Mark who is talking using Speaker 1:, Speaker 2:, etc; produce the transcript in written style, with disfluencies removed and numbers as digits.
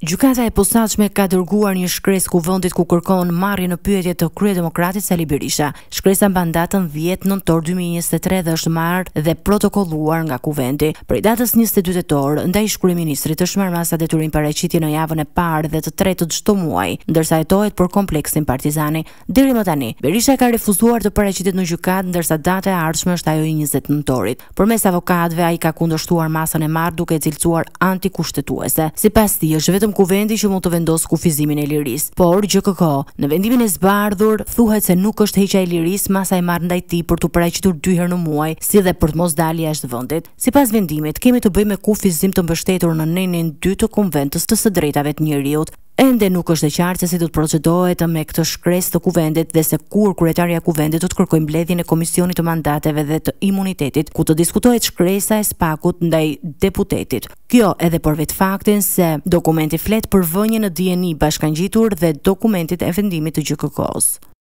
Speaker 1: Gjykata e posaçme ka dërguar një shkresë kuvendit ku kërkon marrjen në pyetje të kryedemokratit Sali Berisha. Shkresa mban datën 10 nëntor 2023 dhe është marrë dhe protokolluar nga kuvendi. Prej datës 22 tetor, ndaj kryeministrit është marrë masa detyrim paraqitje në javën e parë dhe të tretë të çdo muaji, ndërsa hetohet për kompleksin Partizani. Deri më tani, Berisha ka refuzuar të paraqitet në gjykatë, ndërsa data e ardhshme është ajo i 20 nëntorit. Përmes avokatëve ai ka kundërshtuar masën e marrë duke cilësuar antikushtetuese. Sipas tij, është vetëm kuvendi që mund të vendosë kufizimin e lirisë, por GKK në vendimin e zbardhur thuhet se nuk është heqja e lirisë masa e marrë ndaj tij për të paraqitur 2 herë në muaj, si dhe për të mos dalë jashtë vendit. Sipas vendimit, kemi të bëjmë me kufizim të mbështetur në nenin 2 të Konventës të së drejtave të njerëzit. Ende nuk është e qartë se si do të procedohet me këtë shkresë të kuvendit dhe se kur kryetaria e kuvendit do të kërkojë mbledhjen e komisionit të mandateve dhe të imunitetit, ku të diskutohet shkresa e SPAK-ut ndaj deputetit. Kjo edhe për vetë faktin se dokumenti flet për vënien në dieni bashkangjitur dhe dokumentit e vendimit të GKK-s.